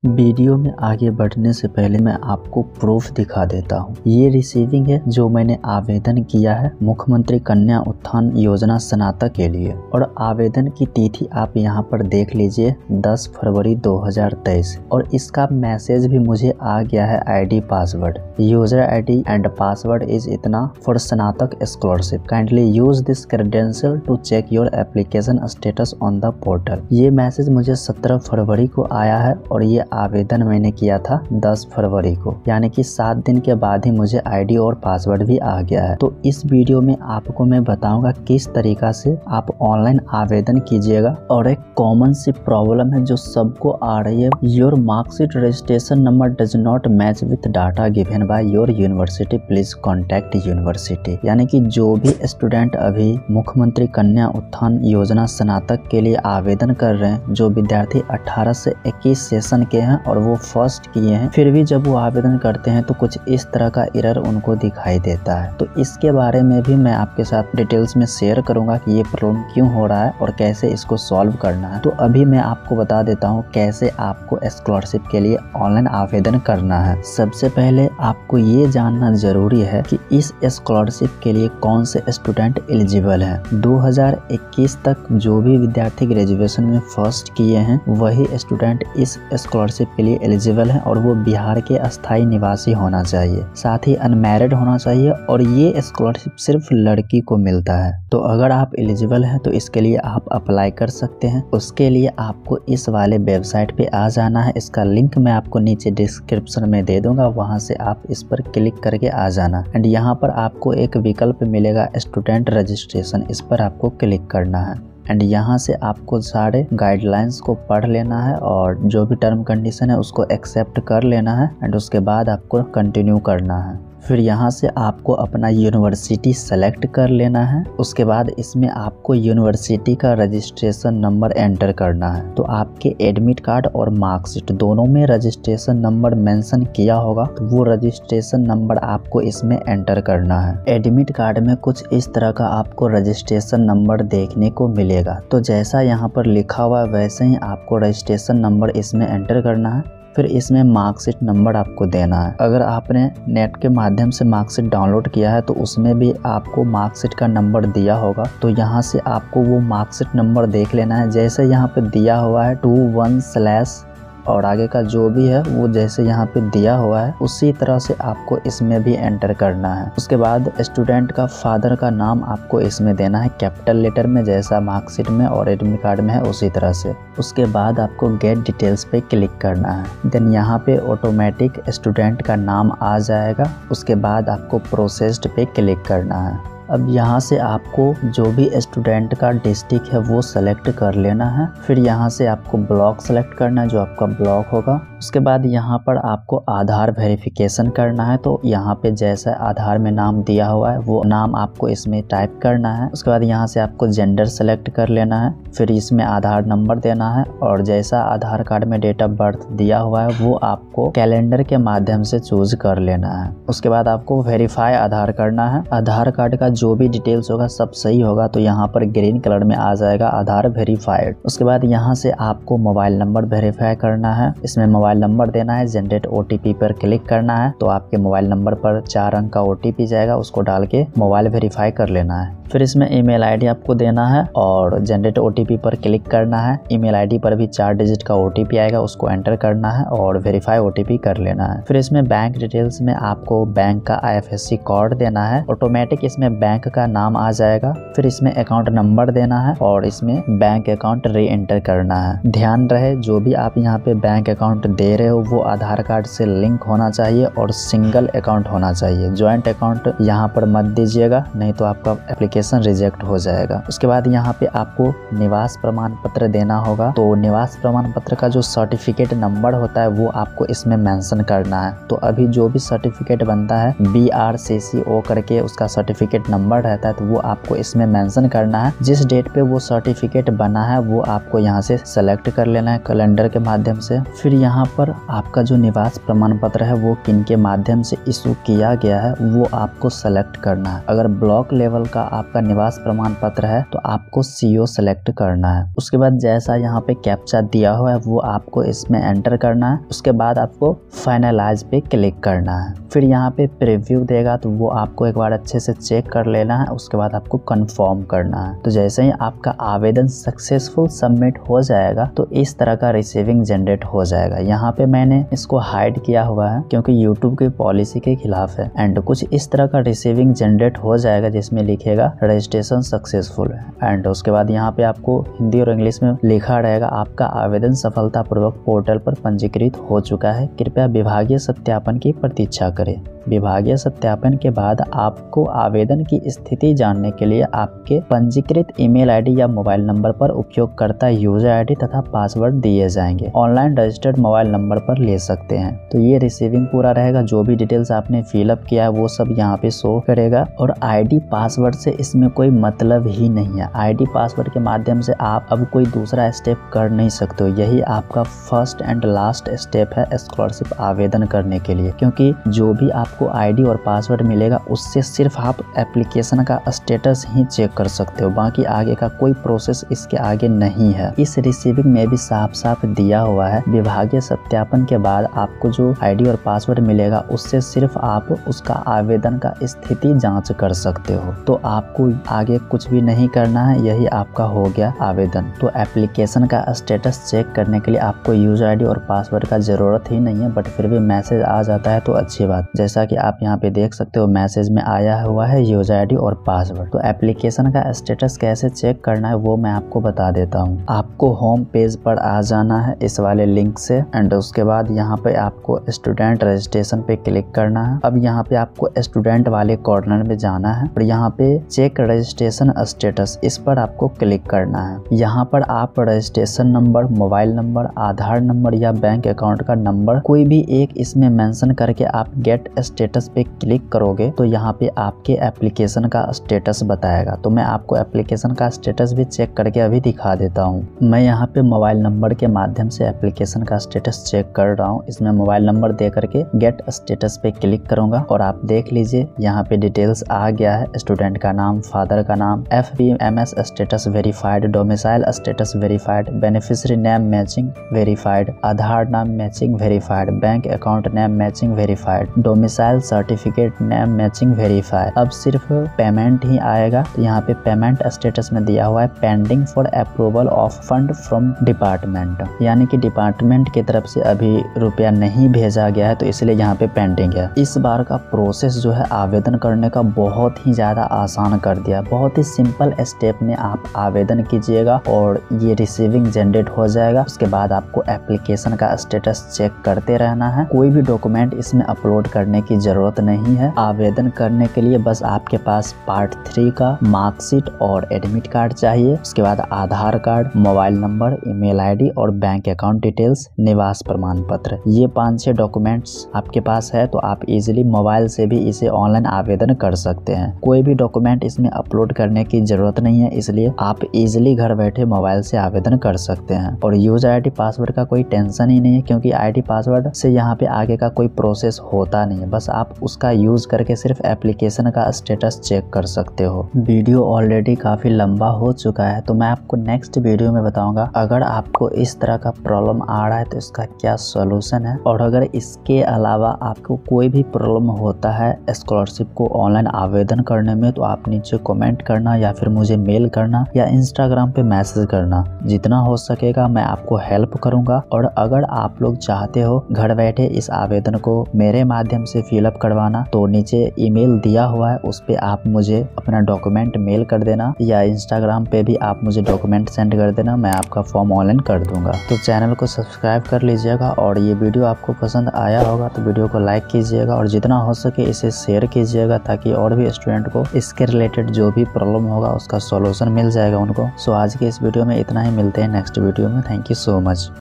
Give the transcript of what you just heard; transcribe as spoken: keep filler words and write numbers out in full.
Video में आगे बढ़ने से पहले मैं आपको प्रूफ दिखा देता हूँ। ये रिसीविंग है जो मैंने आवेदन किया है मुख्यमंत्री कन्या उत्थान योजना स्नातक के लिए, और आवेदन की तिथि आप यहाँ पर देख लीजिए दस फरवरी दो हज़ार तेईस, और इसका मैसेज भी मुझे आ गया है ID password. User ID and password is इतना फॉर स्नातक scholarship, kindly use this credential to check your application status on the portal. ये मैसेज मुझे सत्रह फरवरी को आया है और ये आवेदन मैंने किया था दस फरवरी को, यानी कि सात दिन के बाद ही मुझे आईडी और पासवर्ड भी आ गया है। तो इस वीडियो में आपको मैं बताऊंगा किस तरीका से आप ऑनलाइन आवेदन कीजिएगा। और एक कॉमन सी प्रॉब्लम है जो सबको आ रही है, your marksheet registration number does not match with data given by your university, please contact university. यानी कि जो भी स्टूडेंट अभी मुख्यमंत्री कन्या उत्थान योजना स्नातक के लिए आवेदन कर रहे हैं, जो विद्यार्थी अठारह से इक्कीस सेशन के हैं और वो फर्स्ट किए हैं, फिर भी जब वो आवेदन करते हैं तो कुछ इस तरह का एरर उनको दिखाई देता है। तो इसके बारे में भी मैं आपके साथ डिटेल्स में शेयर करूंगा कि ये प्रॉब्लम क्यों हो रहा है और कैसे इसको सॉल्व करना है। तो अभी मैं आपको बता देता हूँ कैसे आपको स्कॉलरशिप के लिए ऑनलाइन आवेदन करना है। सबसे पहले आपको ये जानना जरूरी है कि इस स्कॉलरशिप के लिए कौन से स्टूडेंट एलिजिबल है। दो हज़ार इक्कीस तक जो भी विद्यार्थी ग्रेजुएशन में फर्स्ट किए हैं वही स्टूडेंट इस स्कॉलरशिप के लिए एलिजिबल है, और वो बिहार के अस्थायी निवासी होना चाहिए, साथ ही अनमैरिड होना चाहिए, और ये स्कॉलरशिप सिर्फ लड़की को मिलता है। तो अगर आप एलिजिबल हैं तो इसके लिए आप अप्लाई कर सकते हैं। उसके लिए आपको इस वाले वेबसाइट पे आ जाना है। इसका लिंक मैं आपको नीचे डिस्क्रिप्शन में दे दूंगा, वहां से आप इस पर क्लिक करके आ जाना। एंड यहाँ पर आपको एक विकल्प मिलेगा स्टूडेंट रजिस्ट्रेशन, इस पर आपको क्लिक करना है। एंड यहाँ से आपको सारे गाइडलाइंस को पढ़ लेना है और जो भी टर्म कंडीशन है उसको एक्सेप्ट कर लेना है। एंड उसके बाद आपको कंटिन्यू करना है। फिर यहाँ से आपको अपना यूनिवर्सिटी सेलेक्ट कर लेना है। उसके बाद इसमें आपको यूनिवर्सिटी का रजिस्ट्रेशन नंबर एंटर करना है। तो आपके एडमिट कार्ड और मार्कशीट दोनों में रजिस्ट्रेशन नंबर मेंशन किया होगा, तो वो रजिस्ट्रेशन नंबर आपको इसमें एंटर करना है। एडमिट कार्ड में कुछ इस तरह का आपको रजिस्ट्रेशन नंबर देखने को मिलेगा। तो जैसा यहाँ पर लिखा हुआ है वैसे ही आपको रजिस्ट्रेशन नंबर इसमें एंटर करना है। फिर इसमें मार्कशीट नंबर आपको देना है। अगर आपने नेट के माध्यम से मार्कशीट डाउनलोड किया है तो उसमें भी आपको मार्कशीट का नंबर दिया होगा। तो यहाँ से आपको वो मार्कशीट नंबर देख लेना है। जैसे यहाँ पे दिया हुआ है टू वन स्लैश और आगे का जो भी है वो जैसे यहाँ पे दिया हुआ है उसी तरह से आपको इसमें भी एंटर करना है। उसके बाद स्टूडेंट का फादर का नाम आपको इसमें देना है कैपिटल लेटर में, जैसा मार्कशीट में और एडमिट कार्ड में है उसी तरह से। उसके बाद आपको गेट डिटेल्स पे क्लिक करना है। देन यहाँ पे ऑटोमेटिक स्टूडेंट का नाम आ जाएगा। उसके बाद आपको प्रोसेस्ड पे क्लिक करना है। अब यहाँ से आपको जो भी स्टूडेंट का डिस्ट्रिक्ट है वो सेलेक्ट कर लेना है। फिर यहाँ से आपको ब्लॉक सेलेक्ट करना है जो आपका ब्लॉक होगा। उसके बाद यहाँ पर आपको आधार वेरिफिकेशन करना है। तो यहाँ पे जैसा आधार में नाम दिया हुआ है वो नाम आपको इसमें टाइप करना है। उसके बाद यहाँ से आपको जेंडर सेलेक्ट कर लेना है। फिर इसमें आधार नंबर देना है, और जैसा आधार कार्ड में डेट ऑफ बर्थ दिया हुआ है वो आपको कैलेंडर के माध्यम से चूज कर लेना है। उसके बाद आपको वेरीफाई आधार करना है। आधार कार्ड का जो भी डिटेल्स होगा सब सही होगा तो यहाँ पर ग्रीन कलर में आ जाएगा आधार वेरीफाइड। उसके बाद यहाँ से आपको मोबाइल नंबर वेरीफाई करना है। इसमें मोबाइल नंबर देना है, जनरेट ओटीपी पर क्लिक करना है। तो आपके मोबाइल नंबर पर चार अंक का ओटीपी जाएगा, उसको डाल के मोबाइल वेरीफाई कर लेना है। फिर इसमें ईमेल आईडी आपको देना है और जनरेट ओटीपी पर क्लिक करना है। ईमेल आईडी पर भी चार डिजिट का ओटीपी आएगा, उसको एंटर करना है और वेरीफाई ओटीपी कर लेना है। फिर इसमें बैंक डिटेल्स में आपको बैंक का आईएफएससी कोड देना है। ऑटोमेटिक इसमें बैंक का नाम आ जाएगा। फिर इसमें अकाउंट नंबर देना है और इसमें बैंक अकाउंट री एंटर करना है। ध्यान रहे जो भी आप यहाँ पे बैंक अकाउंट दे रहे हो वो आधार कार्ड से लिंक होना चाहिए और सिंगल अकाउंट होना चाहिए। ज्वाइंट अकाउंट यहाँ पर मत दीजिएगा, नहीं तो आपका एप्लीकेशन रिजेक्ट हो जाएगा। उसके बाद यहाँ पे आपको निवास प्रमाण पत्र देना होगा। तो निवास प्रमाण पत्र का जो सर्टिफिकेट नंबर होता है वो आपको इसमें मेंशन करना है। तो अभी जो भी सर्टिफिकेट बनता है बी आर सी सी ओ करके उसका सर्टिफिकेट नंबर रहता है, तो वो आपको इसमें मेंशन करना है। जिस डेट पे वो सर्टिफिकेट बना है वो आपको यहाँ से सेलेक्ट कर लेना है कैलेंडर के माध्यम से। फिर यहाँ पर आपका जो निवास प्रमाण पत्र है वो किन के माध्यम से इशू किया गया है वो आपको सेलेक्ट करना है। अगर ब्लॉक लेवल का आप आपका निवास प्रमाण पत्र है तो आपको सीओ सेलेक्ट करना है। उसके बाद जैसा यहाँ पे कैप्चा दिया हुआ है वो आपको इसमें एंटर करना है। उसके बाद आपको फाइनलाइज पे क्लिक करना है। फिर यहाँ पे प्रीव्यू देगा तो वो आपको एक बार अच्छे से चेक कर लेना है। उसके बाद आपको कंफर्म करना है। तो जैसे ही आपका आवेदन सक्सेसफुल सबमिट हो जाएगा तो इस तरह का रिसीविंग जनरेट हो जाएगा। यहाँ पे मैंने इसको हाइड किया हुआ है क्योंकि यूट्यूब की पॉलिसी के खिलाफ है। एंड कुछ इस तरह का रिसीविंग जनरेट हो जाएगा जिसमें लिखेगा रजिस्ट्रेशन सक्सेसफुल है। एंड उसके बाद यहाँ पे आपको हिंदी और इंग्लिश में लिखा रहेगा आपका आवेदन सफलतापूर्वक पोर्टल पर पंजीकृत हो चुका है, कृपया विभागीय सत्यापन की प्रतीक्षा करें। विभागीय सत्यापन के बाद आपको आवेदन की स्थिति जानने के लिए आपके पंजीकृत ईमेल आईडी या मोबाइल नंबर पर उपयोगकर्ता यूजर आईडी तथा पासवर्ड दिए जाएंगे। ऑनलाइन रजिस्टर्ड मोबाइल नंबर पर ले सकते हैं। तो ये रिसीविंग पूरा रहेगा। जो भी डिटेल्स आपने फिलअप किया है वो सब यहाँ पे शो करेगा। और आईडी पासवर्ड से इसमें कोई मतलब ही नहीं है। आईडी पासवर्ड के माध्यम से आप अब कोई दूसरा स्टेप कर नहीं सकते हो। यही आपका फर्स्ट एंड लास्ट स्टेप है स्कॉलरशिप आवेदन करने के लिए, क्योंकि जो भी आप आपको आईडी और पासवर्ड मिलेगा उससे सिर्फ आप एप्लीकेशन का स्टेटस ही चेक कर सकते हो। बाकी आगे का कोई प्रोसेस इसके आगे नहीं है। इस रिसीविंग में भी साफ साफ दिया हुआ है विभागीय सत्यापन के बाद आपको जो आईडी और पासवर्ड मिलेगा उससे सिर्फ आप उसका आवेदन का स्थिति जांच कर सकते हो। तो आपको आगे कुछ भी नहीं करना है। यही आपका हो गया आवेदन। तो एप्लीकेशन का स्टेटस चेक करने के लिए आपको यूजर आईडी और पासवर्ड का जरूरत ही नहीं है, बट फिर भी मैसेज आ जाता है तो अच्छी बात। जैसा कि आप यहाँ पे देख सकते हो मैसेज में आया हुआ है यूजर आईडी और पासवर्ड। तो एप्लीकेशन का स्टेटस कैसे चेक करना है वो मैं आपको बता देता हूँ। आपको होम पेज पर आ जाना है इस वाले लिंक से। एंड उसके बाद यहाँ पे आपको स्टूडेंट रजिस्ट्रेशन पे क्लिक करना है। अब यहाँ पे आपको स्टूडेंट वाले कॉर्नर में जाना है और यहाँ पे चेक रजिस्ट्रेशन स्टेटस इस पर आपको क्लिक करना है। यहाँ पर आप registration number, mobile number, Aadhaar number या बैंक अकाउंट का नंबर कोई भी एक इसमें मेंशन करके आप गेट स्टेटस पे क्लिक करोगे तो यहाँ पे आपके एप्लीकेशन का स्टेटस बताएगा। तो मैं आपको एप्लीकेशन का स्टेटस भी चेक करके अभी दिखा देता हूँ। मैं यहाँ पे मोबाइल नंबर के माध्यम से एप्लीकेशन का स्टेटस चेक कर रहा हूँ। इसमें मोबाइल नंबर दे करके गेट स्टेटस पे क्लिक करूंगा और आप देख लीजिए यहाँ पे डिटेल्स आ गया है। स्टूडेंट का नाम, फादर का नाम, F B M S status verified, domicile status verified, beneficiary name matching verified, Aadhaar नाम matching verified, bank account name matching verified, domicile certificate name matching verify. अब सिर्फ पेमेंट ही आएगा। तो यहाँ पे पेमेंट स्टेटस में दिया हुआ है pending for approval of fund from department, यानी कि डिपार्टमेंट की तरफ से अभी रुपया नहीं भेजा गया है तो इसलिए यहाँ पे पेंडिंग है। इस बार का प्रोसेस जो है आवेदन करने का बहुत ही ज्यादा आसान कर दिया। बहुत ही सिंपल स्टेप में आप आवेदन कीजिएगा और ये रिसीविंग जनरेट हो जाएगा। उसके बाद आपको एप्लीकेशन का स्टेटस चेक करते रहना है। कोई भी डॉक्यूमेंट इसमें अपलोड करने की जरूरत नहीं है। आवेदन करने के लिए बस आपके पास पार्ट थ्री का मार्कशीट और एडमिट कार्ड चाहिए। उसके बाद Aadhaar card, mobile number, email ID और बैंक अकाउंट डिटेल्स, निवास प्रमाण पत्र, ये पांच छह डॉक्यूमेंट्स आपके पास है तो आप इजीली मोबाइल से भी इसे ऑनलाइन आवेदन कर सकते हैं। कोई भी डॉक्यूमेंट इसमें अपलोड करने की जरूरत नहीं है, इसलिए आप इजीली घर बैठे मोबाइल से आवेदन कर सकते हैं। और यूजर आईडी पासवर्ड का कोई टेंशन ही नहीं है, क्योंकि आईडी पासवर्ड से यहाँ पे आगे का कोई प्रोसेस होता नहीं है। बस आप उसका यूज करके सिर्फ एप्लीकेशन का स्टेटस चेक कर सकते हो। वीडियो ऑलरेडी काफी लंबा हो चुका है तो मैं आपको नेक्स्ट वीडियो में बताऊंगा अगर आपको इस तरह का प्रॉब्लम आ रहा है तो इसका क्या सॉल्यूशन है। और अगर इसके अलावा आपको कोई भी प्रॉब्लम होता है स्कॉलरशिप को ऑनलाइन आवेदन करने में तो आप नीचे कमेंट करना या फिर मुझे मेल करना या इंस्टाग्राम पे मैसेज करना। जितना हो सकेगा मैं आपको हेल्प करूंगा। और अगर आप लोग चाहते हो घर बैठे इस आवेदन को मेरे माध्यम से फिलअप करवाना तो नीचे ईमेल दिया हुआ है, उस पे आप मुझे अपना डॉक्यूमेंट मेल कर देना या इंस्टाग्राम पे भी आप मुझे डॉक्यूमेंट सेंड कर देना, मैं आपका फॉर्म ऑनलाइन कर दूंगा। तो चैनल को सब्सक्राइब कर लीजिएगा और ये वीडियो आपको पसंद आया होगा तो वीडियो को लाइक कीजिएगा और जितना हो सके इसे शेयर कीजिएगा ताकि और भी स्टूडेंट को इसके रिलेटेड जो भी प्रॉब्लम होगा उसका सॉल्यूशन मिल जाएगा उनको। सो आज के इस वीडियो में इतना ही, मिलते हैं नेक्स्ट वीडियो में। Thank you so much.